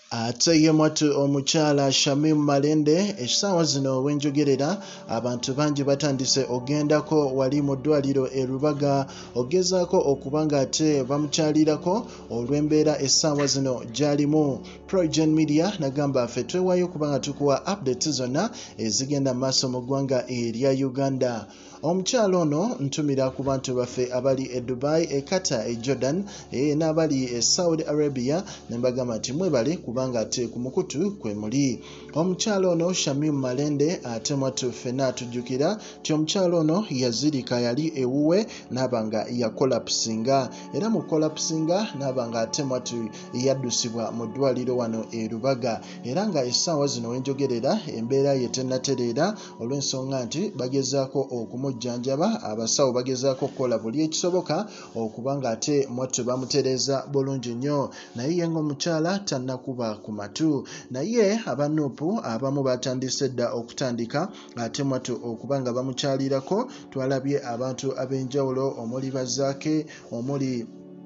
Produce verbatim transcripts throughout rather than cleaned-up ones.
Ate ye mwatu omukyala Shamim malende essaawa zino wenjogerera abantu bangi batandise ogendako wali mudwaliro enlubaga ogezaako okubanga ate bamukyalirako olw'embeera essaawa zino gyalimu. PROJOURN media nagamba ffe twewaayo kubanga tukuwa updates zonna ezigenda mu maaso mu ggwanga erya Uganda. Omukyalo ono ntumira ku bantu baffe abali e Dubai, e Qatar, e Jordan e n'abali e Saudi Arabia ne mbagamba nti mwebale kubanga ate ku mukutu kwe muli. Omukyalo ono Shamim malende ate mwatu ffenna atujjukira nti omukyalo ono yazirika yali ewuwe n'abanga yakolapsinga era mu kolapsinga n'abanga ate mwatu yaddusibwa mu ddwaliro wano e Lubaga era nga essaawa zino wenjogerera embeera ye tennatereera olw'ensonga nti bagezaako okumu mujjanjaba abasawo bagezaako okukola buli ekisoboka okubanga ate mwattu bamutereeza bulungi nnyo naye ye ng'omukyala tannakuba ku matu. Naye abanuupu abamu batandise dda okutandika ate mwattu okubanga bamukyalirako. Twalabye abantu ab'enjawulo omuli bazaake omuli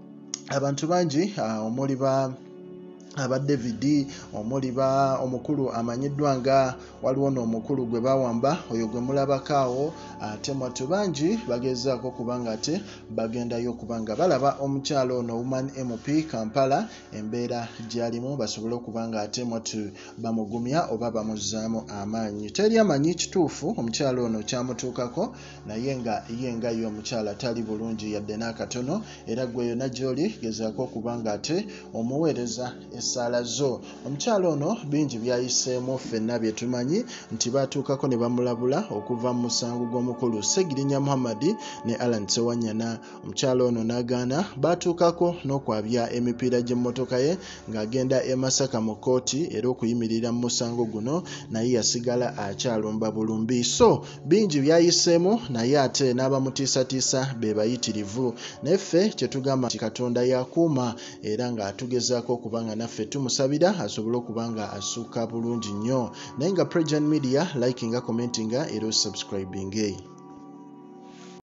abantu bangi omuli ba aba David omuli ba omukulu amanyiddwa nga waliwo n'omukulu gwe bawamba oyo gwe mulabakaawo ate mwatu bangi bagezaako kubanga ate bagendayo kubanga balaba omukyalo ono Woman M P Kampala embeera gyalimu basobole okubanga ate mwatu bamugumya oba bamuzzaamu amaanyi. Teri amanyi kituufu omukyalo ono kyamutuukako naye nga ye nga ye omukyala tali bulungi yadde n'akatono era gwe yonna gy'oli gezaako okubanga ate omuweereza essaala zo. Omukyalo ono bingi byayiseemu ffenna bye tumanyi nti baatuukako ne bamulabula okuva mu musango gw'omukulu Segirinya Muhammad ne Alan Sewanyana. Omukyalo ono n'agaana baatuukako n'okwabya emipiira gy'emmotoka ye ng'agenda e Masaka mu kkooti era okuyimirira mu musango guno naye yasigala akyalumba bulumbi. So bingi byayiseemu naye ate n'abamutiisatiisa be bayitirivu naye ffe kye tugamba nti Katonda yakuuma era ng'atugezaako okubanga naffe tumusabira asobole okubanga asuuka bulungi nnyo. Naye nga PROJOURN media likinga commentinga era subscribing.